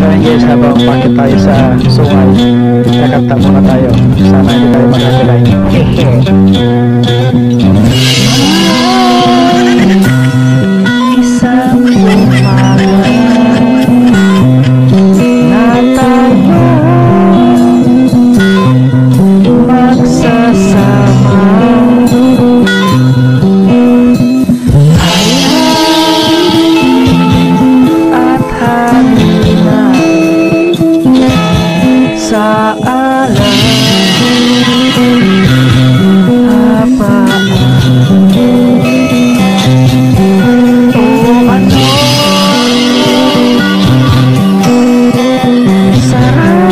yun guys, habang umakit tayo sa sungay, nakanta muna tayo. Sana hindi tayo mag-copyright. Isang umaga na tayo magsasama, at halina sa alam hapaan. O ano sarap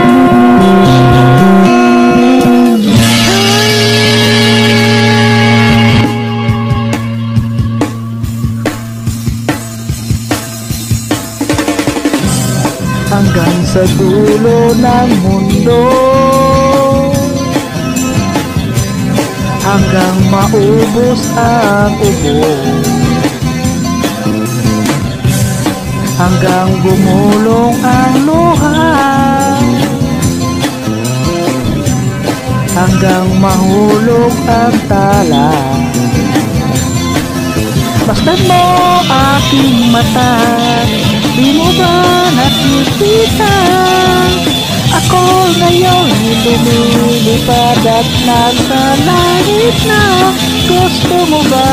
hanggang sa dulo ng mundo, hanggang maubos ang ubo, hanggang gumulong ang luha, hanggang mahulog ang tala. Masdan mo aking mata, di mo ba nakikita? Ako ngayon lumilipad at nasa langit na. Gusto mo ba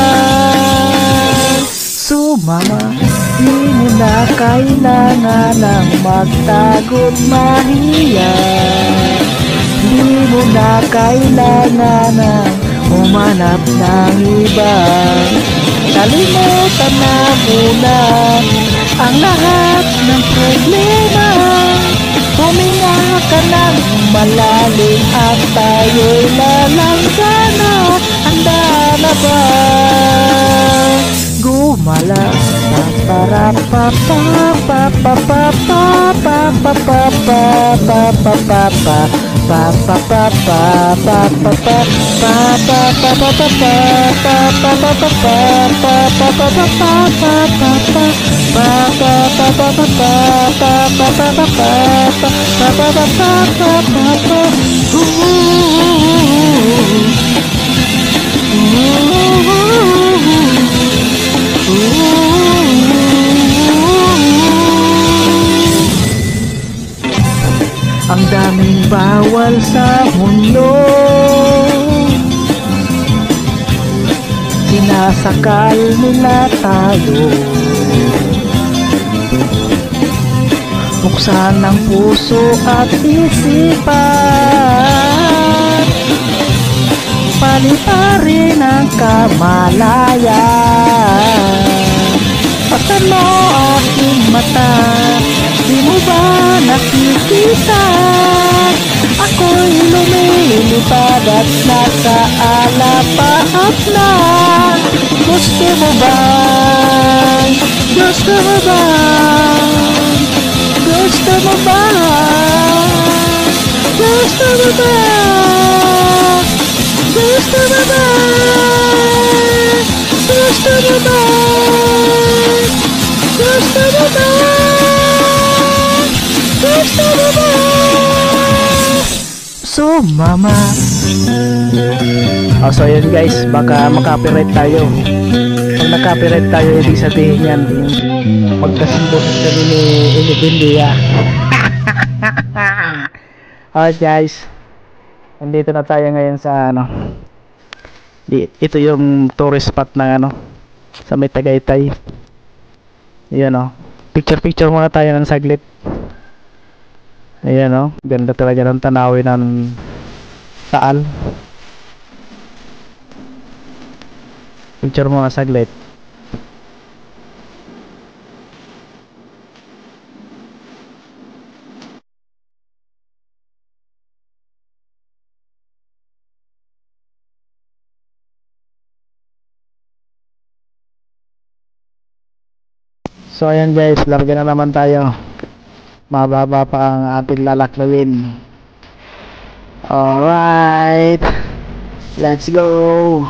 sumama? Di mo na kailangan ng magtago't mahiya. Di mo na kailangan ng umanap ng iba. Kalimutan na muna ang lahat ng problema. Huminga ka ng malalim at tayo'y lalanggana. Handa na ba gumala? Para pa pa pa pa pa pa pa pa pa pa pa pa pa pa pa pa pa pa ang daming bawal sa mundo, sinasakal nila tayo. Buksan ang puso at isipan, paliparin ang kamalayan. Pasan mo aking mata, di mo ba nakikita? Ako'y lumilipad at nasa alapaap na. Gusto mo ba? Gusto mo ba? Gusto mo ba? Gusto mo ba? Gusto mo ba? Gusto mo ba? Gusto mo ba? Gusto mo ba? Sumama. So yun guys, baka makapiright tayo. Pag nakapiright tayo, ibig sabihin yan magkasimbot kami ni Inibindia. Alright guys, nandito na tayo ngayon sa ito yung tourist spot ng sa may Tagaytay. Ayan picture muna tayo ng saglit. Ayan ganda talaga ng tanawin ng Taal. Picture muna saglit. So ayan guys, larga na naman tayo. Mababa pa ang ating lalaklawin. Alright, let's go.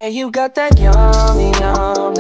you got that yummy, yummy